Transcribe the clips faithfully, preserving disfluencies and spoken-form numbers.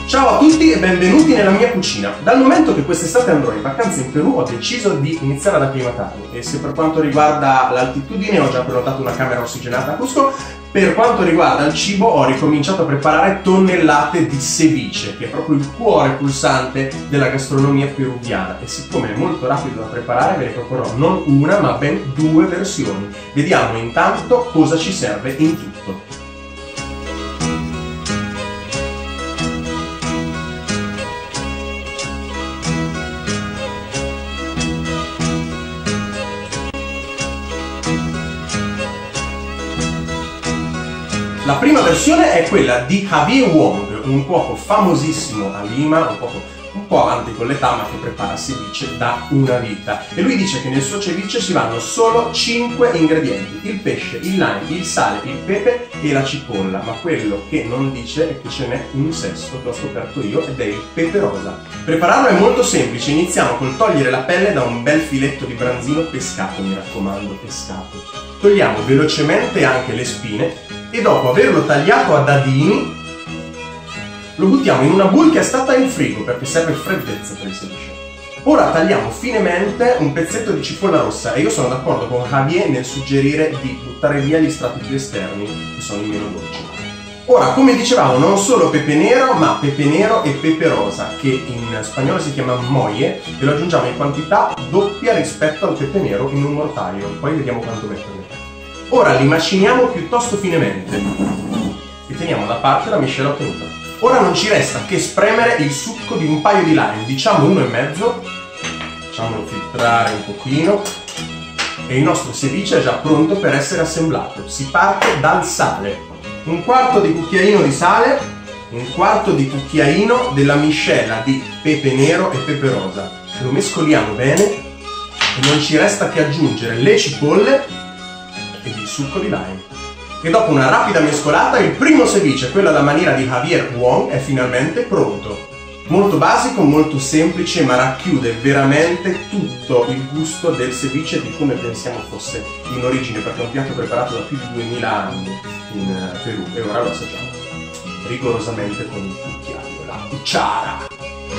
Ciao a tutti e benvenuti nella mia cucina. Dal momento che quest'estate andrò in vacanza in Perù ho deciso di iniziare ad acclimatarmi e se per quanto riguarda l'altitudine ho già prenotato una camera ossigenata a Cusco, per quanto riguarda il cibo ho ricominciato a preparare tonnellate di ceviche, che è proprio il cuore pulsante della gastronomia peruviana, e siccome è molto rapido da preparare ve ne proporrò non una ma ben due versioni. Vediamo intanto cosa ci serve in tutto. La prima versione è quella di Javier Wong, un cuoco famosissimo a Lima, un cuoco un po' avanti con l'età ma che prepara ceviche da una vita. E lui dice che nel suo ceviche si vanno solo cinque ingredienti: il pesce, il lime, il sale, il pepe e la cipolla. Ma quello che non dice è che ce n'è un sesto che ho scoperto io ed è il pepe rosa. Prepararlo è molto semplice, iniziamo col togliere la pelle da un bel filetto di branzino pescato, mi raccomando pescato. Togliamo velocemente anche le spine e dopo averlo tagliato a dadini lo buttiamo in una bowl che è stata in frigo perché serve freddezza per il ceviche. Ora tagliamo finemente un pezzetto di cipolla rossa e io sono d'accordo con Javier nel suggerire di buttare via gli strati più esterni che sono i meno dolci. Ora, come dicevamo, non solo pepe nero ma pepe nero e pepe rosa, che in spagnolo si chiama molle, e lo aggiungiamo in quantità doppia rispetto al pepe nero in un mortaio, poi vediamo quanto metterne. Ora li maciniamo piuttosto finemente e teniamo da parte la miscela ottenuta. Ora non ci resta che spremere il succo di un paio di lime, diciamo uno e mezzo, facciamolo filtrare un pochino e il nostro ceviche è già pronto per essere assemblato. Si parte dal sale, un quarto di cucchiaino di sale, un quarto di cucchiaino della miscela di pepe nero e pepe rosa. Lo mescoliamo bene e non ci resta che aggiungere le cipolle ed il succo di lime. E dopo una rapida mescolata il primo ceviche, quello alla maniera di Javier Wong, è finalmente pronto. Molto basico, molto semplice, ma racchiude veramente tutto il gusto del ceviche di come pensiamo fosse in origine, perché è un piatto preparato da più di duemila anni in Perù e ora lo assaggiamo rigorosamente con il cucchiaio, la cucciara.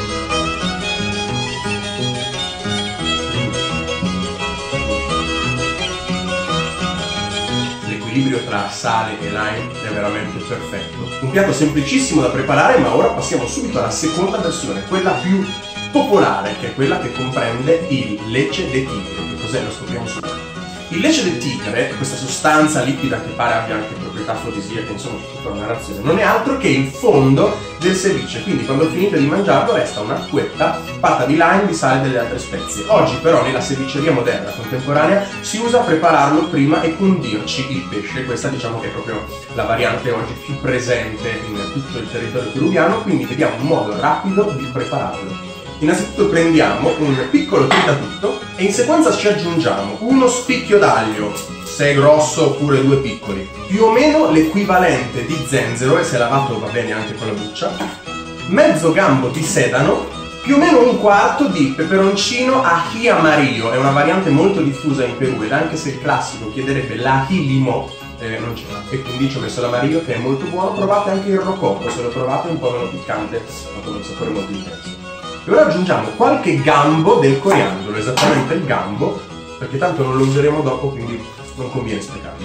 L'equilibrio tra sale e lime è veramente perfetto. Un piatto semplicissimo da preparare, ma ora passiamo subito alla seconda versione, quella più popolare, che è quella che comprende il leche de tigre. Che cos'è? Lo scopriamo subito. Il leche de tigre, questa sostanza liquida che pare abbia anche proprietà afrodisiache, insomma tutta una narrazione, non è altro che il fondo del ceviche, quindi quando finite di mangiarlo resta un'acquetta fatta di lime, di sale e delle altre spezie. Oggi però nella cevicheria moderna contemporanea si usa prepararlo prima e condirci il pesce. Questa diciamo che è proprio la variante oggi più presente in tutto il territorio peruviano, quindi vediamo un modo rapido di prepararlo. Innanzitutto prendiamo un piccolo tritatutto e in sequenza ci aggiungiamo uno spicchio d'aglio, se è grosso oppure due piccoli, più o meno l'equivalente di zenzero, e se lavato va bene anche con la buccia, mezzo gambo di sedano, più o meno un quarto di peperoncino ají amarillo, è una variante molto diffusa in Perù ed anche se il classico chiederebbe l'ají limò, eh, non c'era, e quindi ci ho messo l'amarillo che è molto buono. Provate anche il rococo, se lo trovate è un po' meno piccante ma con un sapore molto intenso. E ora aggiungiamo qualche gambo del coriandolo, esattamente il gambo, perché tanto non lo useremo dopo, quindi non conviene sprecarlo.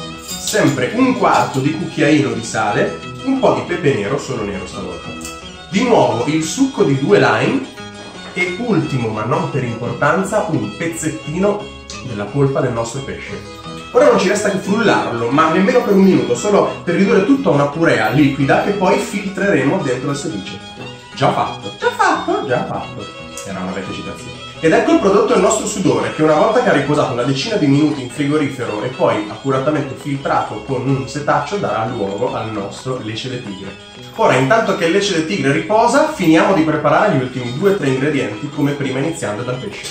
Sempre un quarto di cucchiaino di sale, un po' di pepe nero, solo nero stavolta. Di nuovo il succo di due lime e ultimo, ma non per importanza, un pezzettino della polpa del nostro pesce. Ora non ci resta che frullarlo, ma nemmeno per un minuto, solo per ridurre tutto a una purea liquida che poi filtreremo dentro il ceviche. Già fatto, già fatto, già fatto. Era una vecchia citazione. Ed ecco il prodotto del nostro sudore, che una volta che ha riposato una decina di minuti in frigorifero e poi accuratamente filtrato con un setaccio darà luogo al nostro leche de tigre. Ora, intanto che il leche de tigre riposa, finiamo di preparare gli ultimi due tre ingredienti come prima, iniziando dal pesce.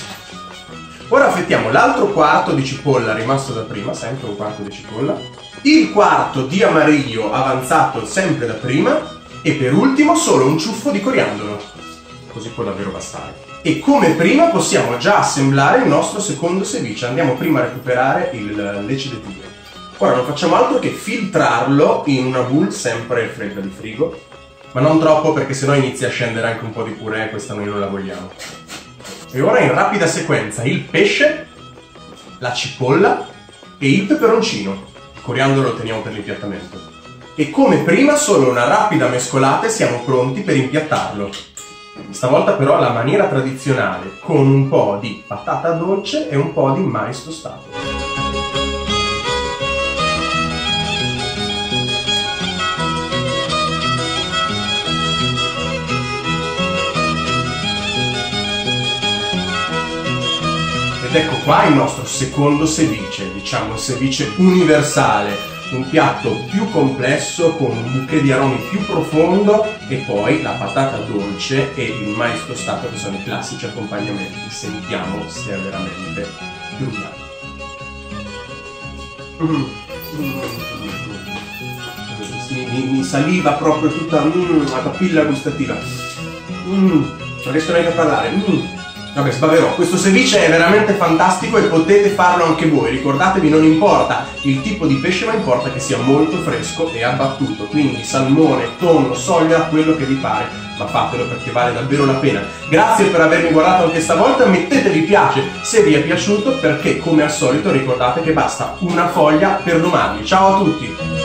Ora affettiamo l'altro quarto di cipolla rimasto da prima, sempre un quarto di cipolla, il quarto di amarillo avanzato sempre da prima, e per ultimo solo un ciuffo di coriandolo, così può davvero bastare. E come prima possiamo già assemblare il nostro secondo ceviche. Andiamo prima a recuperare il leche de tigre. Ora non facciamo altro che filtrarlo in una bowl sempre fredda di frigo ma non troppo perché sennò inizia a scendere anche un po' di purè, questa noi non la vogliamo. E ora in rapida sequenza il pesce, la cipolla e il peperoncino. Il coriandolo lo teniamo per l'impiattamento. E come prima, solo una rapida mescolata e siamo pronti per impiattarlo. Stavolta però alla maniera tradizionale, con un po' di patata dolce e un po' di mais tostato. Ed ecco qua il nostro secondo ceviche, diciamo il ceviche universale. Un piatto più complesso, con un bouquet di aromi più profondo e poi la patata dolce e il mais tostato che sono i classici accompagnamenti. Sentiamo se è veramente brillante. Mm. Mm. Mi, mi, mi saliva proprio tutta mm, la papilla gustativa. Mm. Non riesco neanche a parlare. Mm. Vabbè, sbaverò. Questo ceviche è veramente fantastico e potete farlo anche voi. Ricordatevi, non importa il tipo di pesce, ma importa che sia molto fresco e abbattuto. Quindi salmone, tonno, soglia, quello che vi pare. Ma fatelo perché vale davvero la pena. Grazie per avermi guardato anche stavolta. Mettete mi piace se vi è piaciuto, perché come al solito ricordate che basta una foglia per domarli. Ciao a tutti!